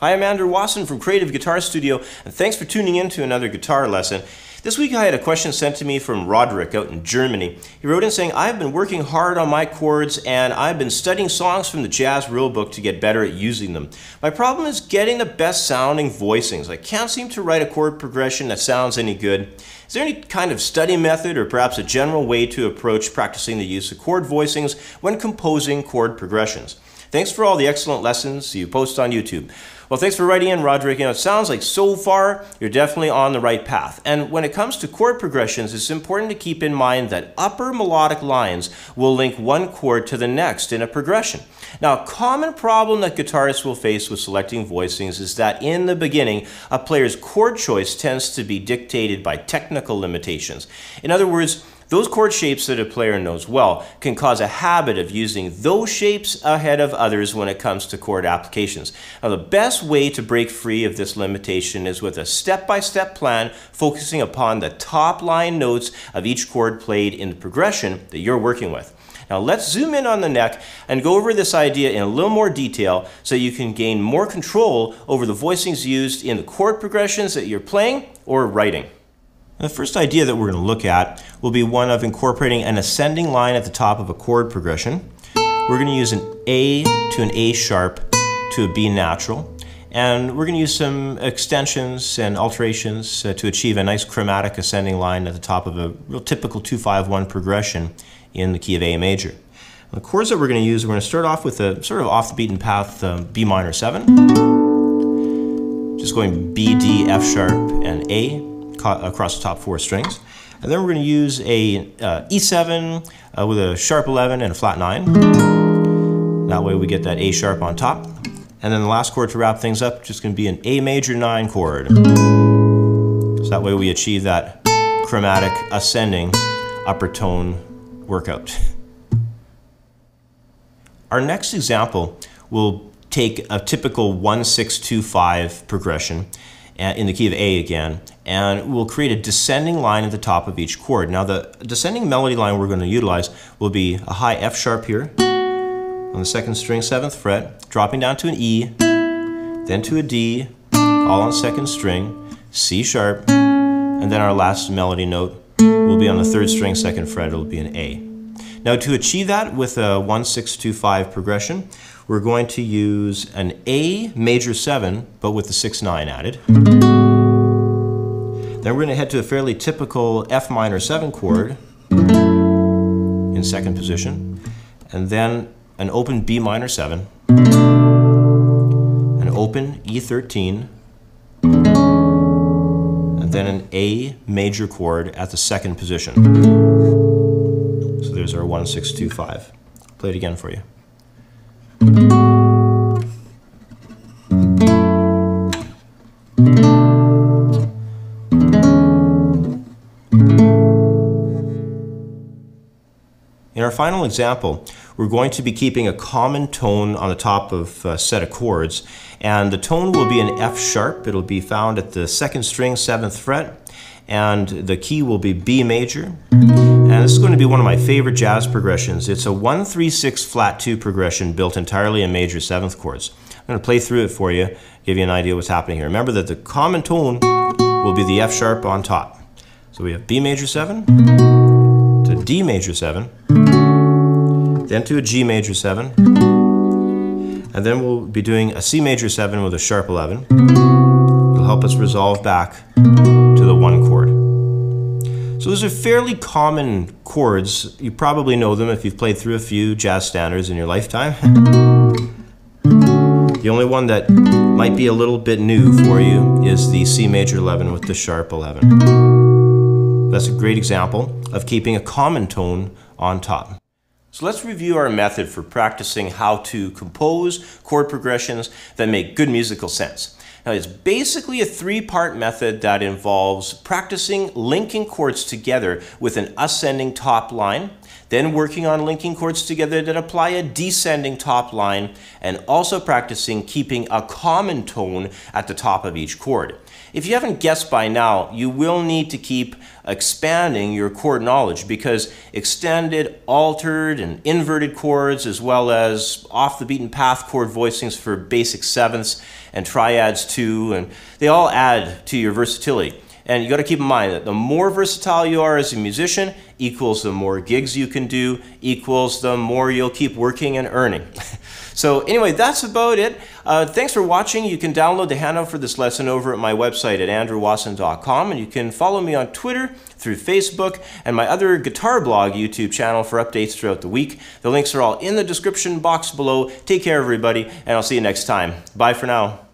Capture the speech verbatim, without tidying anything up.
Hi, I'm Andrew Wasson from Creative Guitar Studio, and thanks for tuning in to another guitar lesson. This week I had a question sent to me from Roderick out in Germany. He wrote in saying, I've been working hard on my chords and I've been studying songs from the jazz rule book to get better at using them. My problem is getting the best sounding voicings. I can't seem to write a chord progression that sounds any good. Is there any kind of study method or perhaps a general way to approach practicing the use of chord voicings when composing chord progressions? Thanks for all the excellent lessons you post on YouTube. Well, thanks for writing in, Roderick. You know, it sounds like so far you're definitely on the right path. And when it comes to chord progressions, it's important to keep in mind that upper melodic lines will link one chord to the next in a progression. Now, a common problem that guitarists will face with selecting voicings is that in the beginning, a player's chord choice tends to be dictated by technical limitations. In other words, those chord shapes that a player knows well can cause a habit of using those shapes ahead of others when it comes to chord applications. Now, the best way to break free of this limitation is with a step-by-step plan focusing upon the top line notes of each chord played in the progression that you're working with. Now let's zoom in on the neck and go over this idea in a little more detail so you can gain more control over the voicings used in the chord progressions that you're playing or writing. The first idea that we're going to look at will be one of incorporating an ascending line at the top of a chord progression. We're going to use an A to an A sharp to a B natural, and we're going to use some extensions and alterations uh, to achieve a nice chromatic ascending line at the top of a real typical two five one progression in the key of A major. The chords that we're going to use, we're going to start off with a sort of off the beaten path uh, B minor seven, just going B, D, F sharp, and A across the top four strings. And then we're going to use a uh, E seven uh, with a sharp eleven and a flat nine. That way we get that A sharp on top. And then the last chord to wrap things up, just going to be an A major nine chord. So that way we achieve that chromatic ascending upper tone workout. Our next example will take a typical one six two five progression in the key of A again, and we'll create a descending line at the top of each chord. Now the descending melody line we're going to utilize will be a high F sharp here on the second string, seventh fret, dropping down to an E, then to a D, all on second string, C sharp, and then our last melody note will be on the third string, second fret, it'll be an A. Now to achieve that with a one six two five progression, we're going to use an A major seven, but with the six nine added. Then we're going to head to a fairly typical F minor seven chord in second position, and then an open B minor seven, an open E thirteen, and then an A major chord at the second position. So there's our one six two five. Play it again for you. In our final example, we're going to be keeping a common tone on the top of a set of chords, and the tone will be an F sharp. It'll be found at the second string, seventh fret, and the key will be B major. And this is going to be one of my favorite jazz progressions. It's a one three six flat two progression built entirely in major seventh chords. I'm going to play through it for you, give you an idea what's happening here. Remember that the common tone will be the F sharp on top. So we have B major seven to D major seven, then to a G major seven, and then we'll be doing a C major seven with a sharp eleven. It'll help us resolve back to the one chord. So those are fairly common chords. You probably know them if you've played through a few jazz standards in your lifetime. The only one that might be a little bit new for you is the C major eleven with the sharp eleven. That's a great example of keeping a common tone on top. So let's review our method for practicing how to compose chord progressions that make good musical sense. Now, it's basically a three-part method that involves practicing linking chords together with an ascending top line, then working on linking chords together that apply a descending top line, and also practicing keeping a common tone at the top of each chord. If you haven't guessed by now, you will need to keep expanding your chord knowledge, because extended, altered, and inverted chords, as well as off the beaten path chord voicings for basic sevenths and triads too, and they all add to your versatility. And you got to keep in mind that the more versatile you are as a musician equals the more gigs you can do, equals the more you'll keep working and earning. So anyway, that's about it. Uh, thanks for watching. You can download the handout for this lesson over at my website at andrew wasson dot com, and you can follow me on Twitter, through Facebook, and my other guitar blog YouTube channel for updates throughout the week. The links are all in the description box below. Take care, everybody, and I'll see you next time. Bye for now.